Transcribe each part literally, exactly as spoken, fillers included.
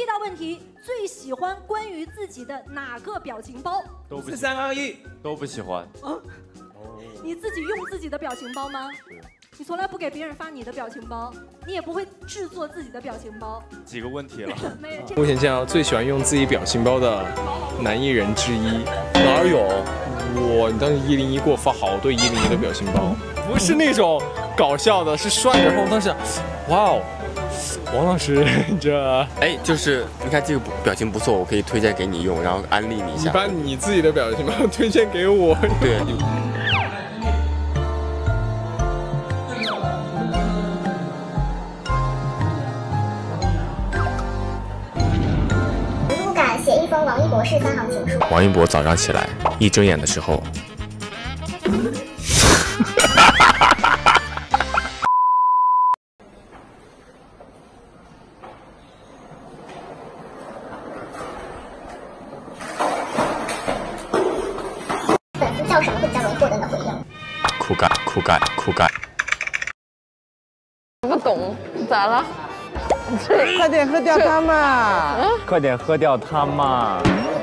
一道问题，最喜欢关于自己的哪个表情包？ 都不四三二一， 都不喜欢。 哦，你自己用自己的表情包吗？ 你从来不给别人发你的表情包，你也不会制作自己的表情包。 几个问题了？ 目前见到最喜欢用自己表情包的男艺人之一，哪有？我当时一零一给我发好多一零一的表情包，不是那种搞笑的，是帅的。然后当时，哇哦，王老师这， 哎，就是你看这个表情不错，我可以推荐给你用，然后安利你一下。 你把你自己的表情包推荐给我。 对。 写一封王一博士三行情书。 王一博早上起来一睁眼的时候， 粉丝叫什么会比较容易获得你的回应？ 酷盖酷盖酷盖。 不懂，咋了？ 快点喝掉它嘛！ 嗯、 快点喝掉它嘛！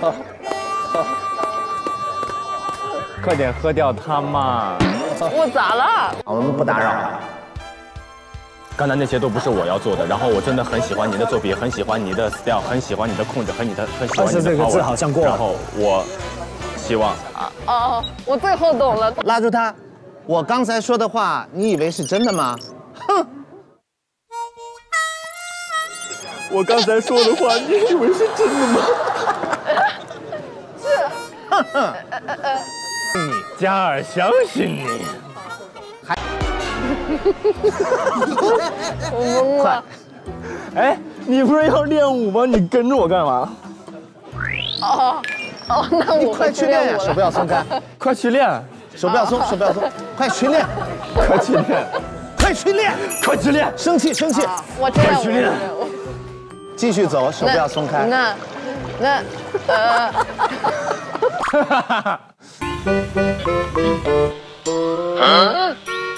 快点喝掉它嘛！ 我咋了？ 我们不打扰。 刚才那些都不是我要做的，然后我真的很喜欢你的作品，很喜欢你的 style， 很喜欢你的控制，很你的很喜欢你的 power。 这个字好像过了。 然后我希望啊哦，我最后懂了。 拉住他！我刚才说的话，你以为是真的吗？哼！ 我刚才说的话，你以为是真的吗？ 是， 哼哼， 你嘉尔相信你， 还， 我懵了。 哎，你不是要练舞吗？你跟着我干嘛？ 哦哦，那我快去练呀！手不要松开， 快去练， 手不要松，手不要松，快去练， 快去练， 快去练， 快去练， 生气生气， 我知道， 快去练。 继续走，手不要松开。 那，那，呃，哈哈哈。嗯。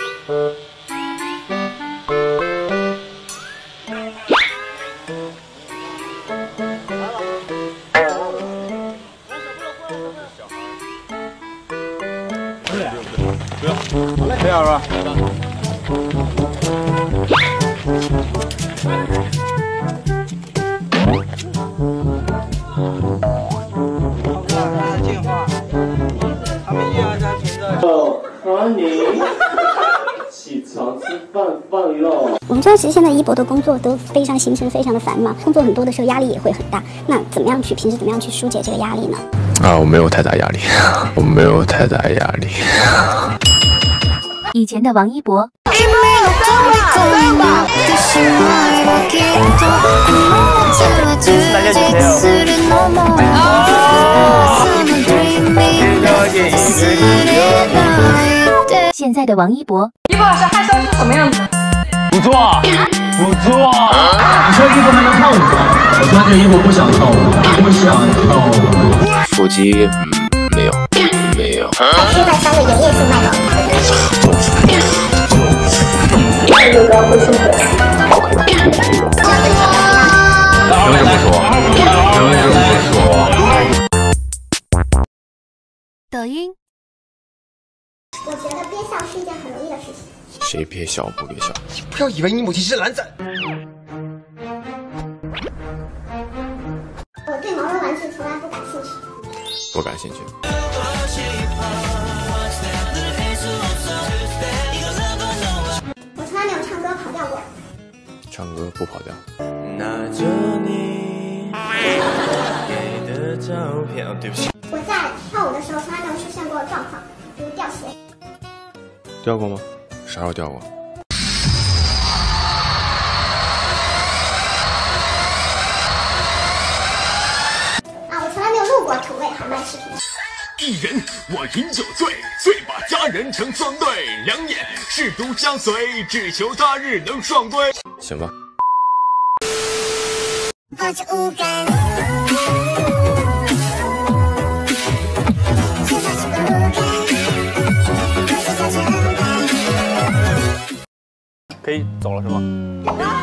不要，这样吧。 起床吃饭饭喽！ 我们知道，其实现在一博的工作都非常行程非常的繁忙，工作很多的时候压力也会很大。那怎么样去平时怎么样去疏解这个压力呢？ 啊，我没有太大压力，我没有太大压力。 以前的王一博。现在的王一博， 一博老师害羞是什么样子？ 不错，不错。你说一博还能跳舞吗？我发现一博不想跳舞，不想跳舞。 腹肌，嗯，没有，没有。 还缺在三个营业性卖场。 有什么说？有什么说？ 抖音。 我觉得憋笑是一件很容易的事情。 谁憋笑不憋笑？ 不要以为你母亲是懒散。 我对毛绒玩具从来不感兴趣。 不感兴趣。 我从来没有唱歌跑调过。 唱歌不跑调。 拿着你给的照片，哦，对不起。 我在跳舞的时候从来没有出现过状况，比如掉鞋。 掉过吗？啥时候掉过？ 啊，我从来没有录过土味喊麦视频。 一人我饮酒醉，醉把佳人成双对，两眼是独相随，只求他日能双归。 行吧。 可以走了是吗？